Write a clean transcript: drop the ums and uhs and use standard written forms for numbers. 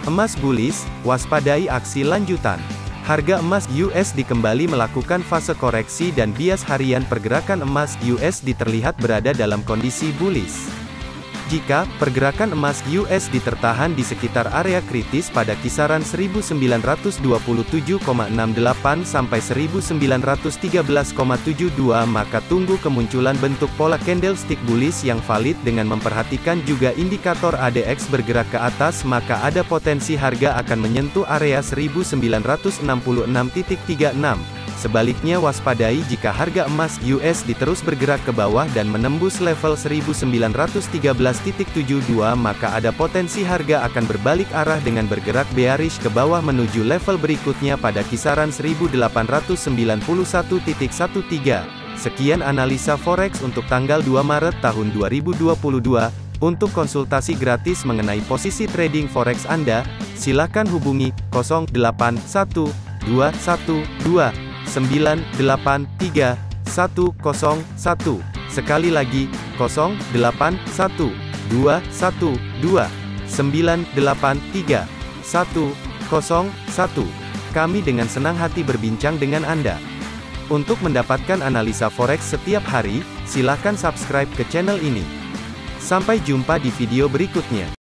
Emas bullish, waspadai aksi lanjutan. Harga emas USD kembali melakukan fase koreksi dan bias harian pergerakan emas USD terlihat berada dalam kondisi bullish. Jika pergerakan emas USD tertahan di sekitar area kritis pada kisaran 1927,68 sampai 1913,72, maka tunggu kemunculan bentuk pola candlestick bullish yang valid dengan memperhatikan juga indikator ADX bergerak ke atas, maka ada potensi harga akan menyentuh area 1966.36. Sebaliknya waspadai jika harga emas USD terus bergerak ke bawah dan menembus level 1913.72, maka ada potensi harga akan berbalik arah dengan bergerak bearish ke bawah menuju level berikutnya pada kisaran 1891.13. Sekian analisa forex untuk tanggal 2 Maret tahun 2022. Untuk konsultasi gratis mengenai posisi trading forex Anda, silakan hubungi 081212 983 101. Sekali lagi, 081212 983 101. Kami dengan senang hati berbincang dengan Anda. Untuk mendapatkan analisa forex setiap hari, silakan subscribe ke channel ini. Sampai jumpa di video berikutnya.